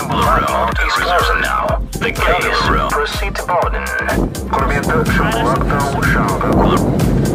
Available room is closing now. The gate is room. Proceed to boarding. Курбита, Шамбулакта, Ушанга.